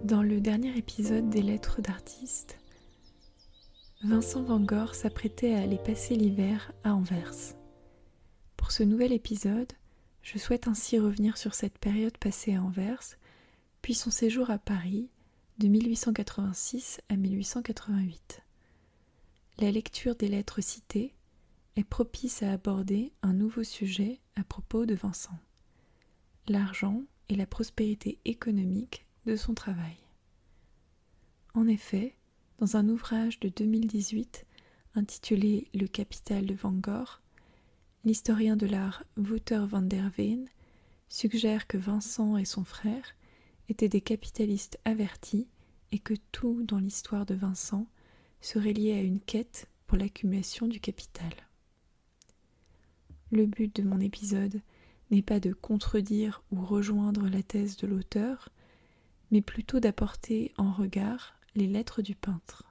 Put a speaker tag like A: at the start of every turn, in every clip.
A: Dans le dernier épisode des Lettres d'artistes, Vincent van Gogh s'apprêtait à aller passer l'hiver à Anvers. Pour ce nouvel épisode, je souhaite ainsi revenir sur cette période passée à Anvers, puis son séjour à Paris de 1886 à 1888. La lecture des lettres citées est propice à aborder un nouveau sujet à propos de Vincent, l'argent et la prospérité économique de son travail. En effet, dans un ouvrage de 2018 intitulé « Le capital de Van Gogh », l'historien de l'art Wouter van der Veen suggère que Vincent et son frère étaient des capitalistes avertis et que tout dans l'histoire de Vincent serait lié à une quête pour l'accumulation du capital. Le but de mon épisode n'est pas de contredire ou rejoindre la thèse de l'auteur, mais plutôt d'apporter en regard les lettres du peintre.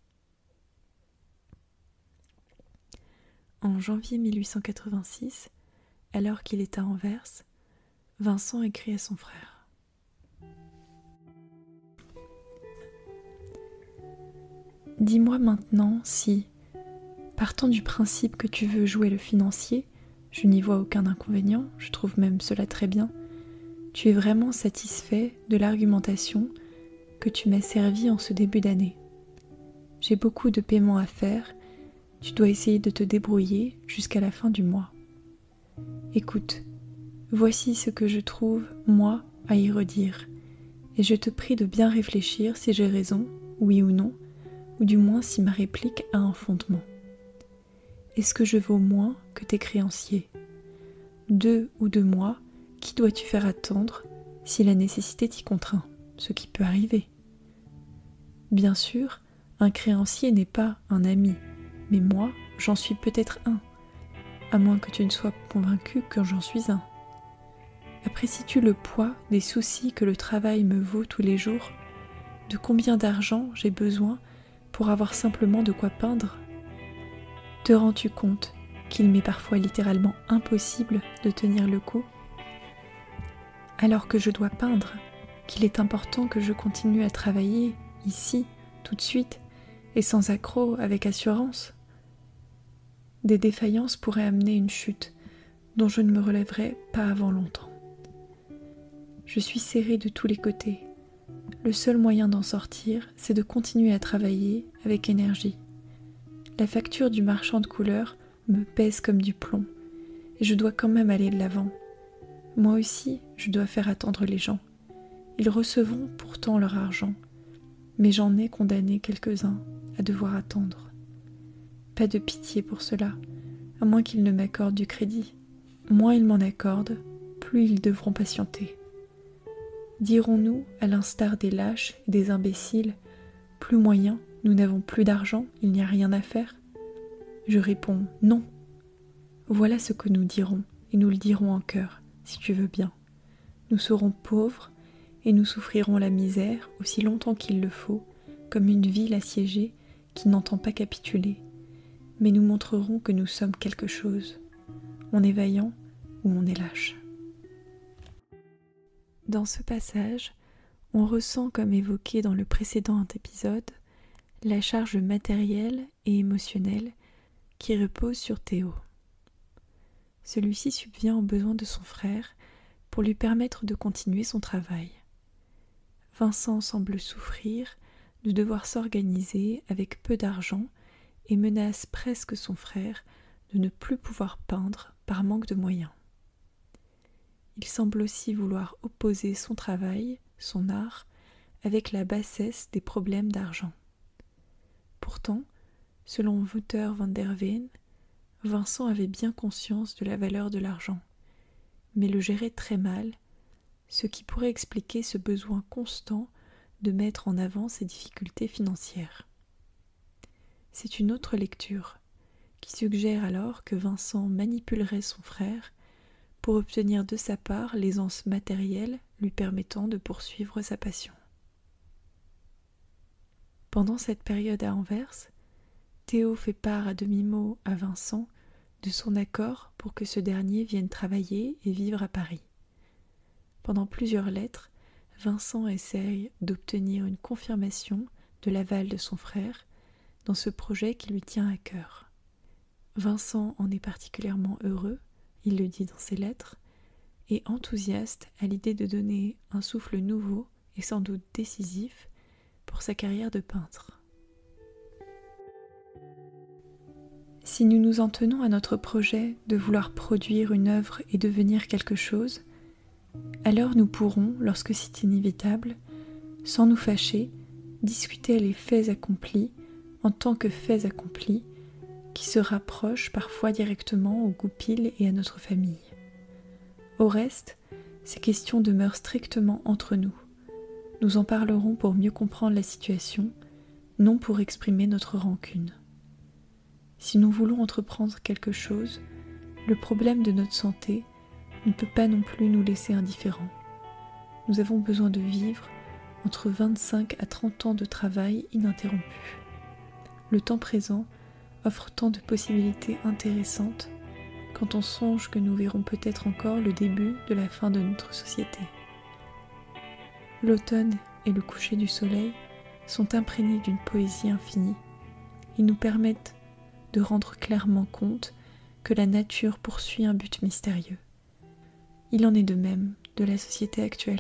A: En janvier 1886, alors qu'il est à Anvers, Vincent écrit à son frère. « Dis-moi maintenant si, partant du principe que tu veux jouer le financier, je n'y vois aucun inconvénient, je trouve même cela très bien, tu es vraiment satisfait de l'argumentation que tu m'as servie en ce début d'année. J'ai beaucoup de paiements à faire, tu dois essayer de te débrouiller jusqu'à la fin du mois. Écoute, voici ce que je trouve, moi, à y redire, et je te prie de bien réfléchir si j'ai raison, oui ou non, ou du moins si ma réplique a un fondement. Est-ce que je vaux moins que tes créanciers ? 2 ou 2 mois, qui dois-tu faire attendre si la nécessité t'y contraint, ce qui peut arriver ? Bien sûr, un créancier n'est pas un ami, mais moi, j'en suis peut-être un, à moins que tu ne sois convaincu que j'en suis un. Apprécies-tu le poids des soucis que le travail me vaut tous les jours ? De combien d'argent j'ai besoin pour avoir simplement de quoi peindre ? Te rends-tu compte qu'il m'est parfois littéralement impossible de tenir le coup ? Alors que je dois peindre, qu'il est important que je continue à travailler, ici, tout de suite, et sans accroc, avec assurance. Des défaillances pourraient amener une chute, dont je ne me relèverai pas avant longtemps. Je suis serrée de tous les côtés. Le seul moyen d'en sortir, c'est de continuer à travailler avec énergie. La facture du marchand de couleurs me pèse comme du plomb, et je dois quand même aller de l'avant. Moi aussi, je dois faire attendre les gens. Ils recevront pourtant leur argent, mais j'en ai condamné quelques-uns à devoir attendre. Pas de pitié pour cela, à moins qu'ils ne m'accordent du crédit. Moins ils m'en accordent, plus ils devront patienter. Dirons-nous, à l'instar des lâches et des imbéciles, plus moyen, nous n'avons plus d'argent, il n'y a rien à faire ? Je réponds non. Voilà ce que nous dirons, et nous le dirons en chœur, si tu veux bien. Nous serons pauvres, et nous souffrirons la misère aussi longtemps qu'il le faut, comme une ville assiégée qui n'entend pas capituler. Mais nous montrerons que nous sommes quelque chose. On est vaillant ou on est lâche. Dans ce passage, on ressent, comme évoqué dans le précédent épisode, la charge matérielle et émotionnelle qui repose sur Théo. Celui-ci subvient aux besoins de son frère pour lui permettre de continuer son travail. Vincent semble souffrir de devoir s'organiser avec peu d'argent et menace presque son frère de ne plus pouvoir peindre par manque de moyens. Il semble aussi vouloir opposer son travail, son art, avec la bassesse des problèmes d'argent. Pourtant, selon Wouter van der Veen, Vincent avait bien conscience de la valeur de l'argent, mais le gérait très mal, ce qui pourrait expliquer ce besoin constant de mettre en avant ses difficultés financières. C'est une autre lecture, qui suggère alors que Vincent manipulerait son frère pour obtenir de sa part l'aisance matérielle lui permettant de poursuivre sa passion. Pendant cette période à Anvers, Théo fait part à demi-mot à Vincent de son accord pour que ce dernier vienne travailler et vivre à Paris. Pendant plusieurs lettres, Vincent essaye d'obtenir une confirmation de l'aval de son frère dans ce projet qui lui tient à cœur. Vincent en est particulièrement heureux, il le dit dans ses lettres, et enthousiaste à l'idée de donner un souffle nouveau et sans doute décisif pour sa carrière de peintre. Si nous nous en tenons à notre projet de vouloir produire une œuvre et devenir quelque chose, alors nous pourrons, lorsque c'est inévitable, sans nous fâcher, discuter les faits accomplis en tant que faits accomplis qui se rapprochent parfois directement au goupil et à notre famille. Au reste, ces questions demeurent strictement entre nous. Nous en parlerons pour mieux comprendre la situation, non pour exprimer notre rancune. Si nous voulons entreprendre quelque chose, le problème de notre santé ne peut pas non plus nous laisser indifférents. Nous avons besoin de vivre entre 25 à 30 ans de travail ininterrompu. Le temps présent offre tant de possibilités intéressantes quand on songe que nous verrons peut-être encore le début de la fin de notre société. L'automne et le coucher du soleil sont imprégnés d'une poésie infinie. Ils nous permettent de rendre clairement compte que la nature poursuit un but mystérieux. Il en est de même de la société actuelle.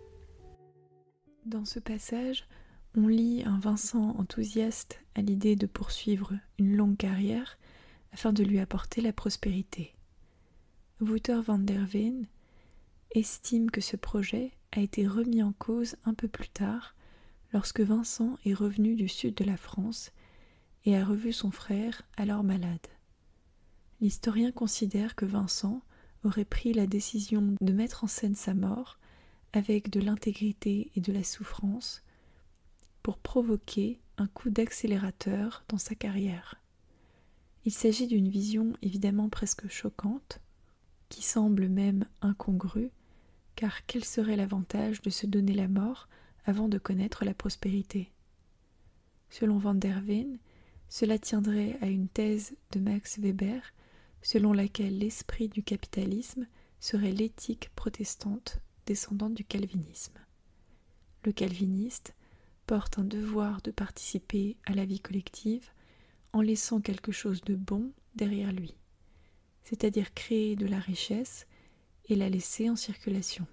A: Dans ce passage, on lit un Vincent enthousiaste à l'idée de poursuivre une longue carrière afin de lui apporter la prospérité. Wouter van der Veen estime que ce projet a été remis en cause un peu plus tard lorsque Vincent est revenu du sud de la France et a revu son frère alors malade. L'historien considère que Vincent aurait pris la décision de mettre en scène sa mort avec de l'intégrité et de la souffrance pour provoquer un coup d'accélérateur dans sa carrière. Il s'agit d'une vision évidemment presque choquante, qui semble même incongrue, car quel serait l'avantage de se donner la mort avant de connaître la prospérité? Selon van der Veen, cela tiendrait à une thèse de Max Weber, selon laquelle l'esprit du capitalisme serait l'éthique protestante descendante du calvinisme. Le calviniste porte un devoir de participer à la vie collective en laissant quelque chose de bon derrière lui, c'est-à-dire créer de la richesse et la laisser en circulation.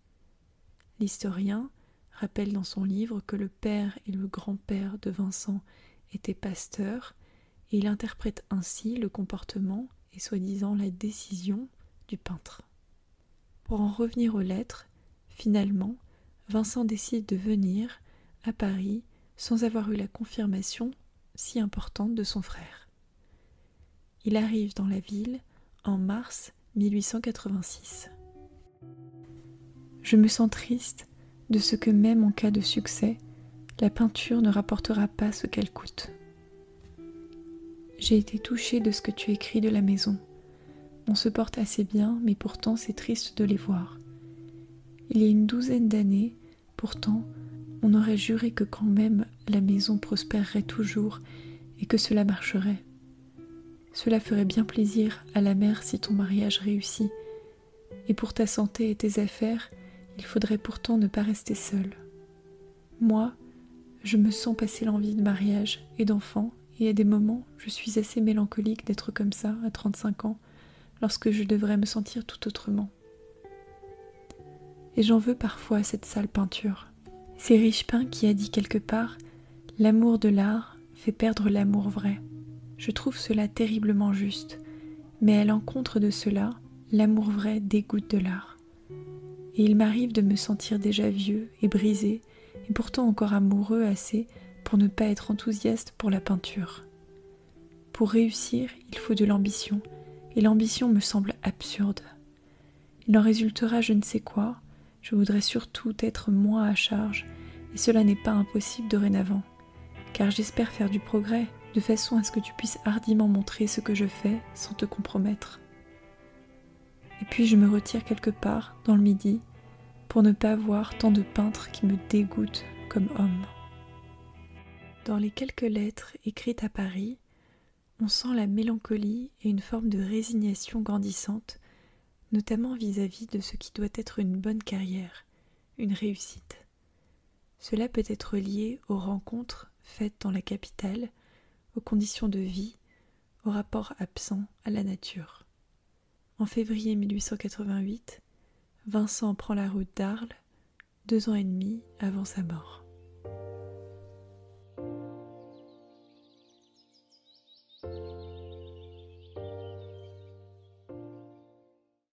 A: L'historien rappelle dans son livre que le père et le grand-père de Vincent étaient pasteurs et il interprète ainsi le comportement et soi-disant la décision du peintre. Pour en revenir aux lettres, finalement, Vincent décide de venir à Paris sans avoir eu la confirmation si importante de son frère. Il arrive dans la ville en mars 1886. Je me sens triste de ce que même en cas de succès, la peinture ne rapportera pas ce qu'elle coûte. J'ai été touchée de ce que tu écris de la maison. On se porte assez bien, mais pourtant c'est triste de les voir. Il y a une douzaine d'années, pourtant, on aurait juré que quand même la maison prospérerait toujours et que cela marcherait. Cela ferait bien plaisir à la mère si ton mariage réussit. Et pour ta santé et tes affaires, il faudrait pourtant ne pas rester seule. Moi, je me sens passer l'envie de mariage et d'enfants, et à des moments, je suis assez mélancolique d'être comme ça, à 35 ans, lorsque je devrais me sentir tout autrement. Et j'en veux parfois à cette sale peinture. C'est Richepin qui a dit quelque part « L'amour de l'art fait perdre l'amour vrai ». Je trouve cela terriblement juste, mais à l'encontre de cela, l'amour vrai dégoûte de l'art. Et il m'arrive de me sentir déjà vieux et brisé, et pourtant encore amoureux assez pour ne pas être enthousiaste pour la peinture. Pour réussir, il faut de l'ambition, et l'ambition me semble absurde. Il en résultera je ne sais quoi, je voudrais surtout être moins à charge, et cela n'est pas impossible dorénavant, car j'espère faire du progrès, de façon à ce que tu puisses hardiment montrer ce que je fais sans te compromettre. Et puis je me retire quelque part, dans le Midi, pour ne pas voir tant de peintres qui me dégoûtent comme homme. Dans les quelques lettres écrites à Paris, on sent la mélancolie et une forme de résignation grandissante, notamment vis-à-vis de ce qui doit être une bonne carrière, une réussite. Cela peut être lié aux rencontres faites dans la capitale, aux conditions de vie, au rapport absent à la nature. En février 1888, Vincent prend la route d'Arles, 2 ans et demi avant sa mort.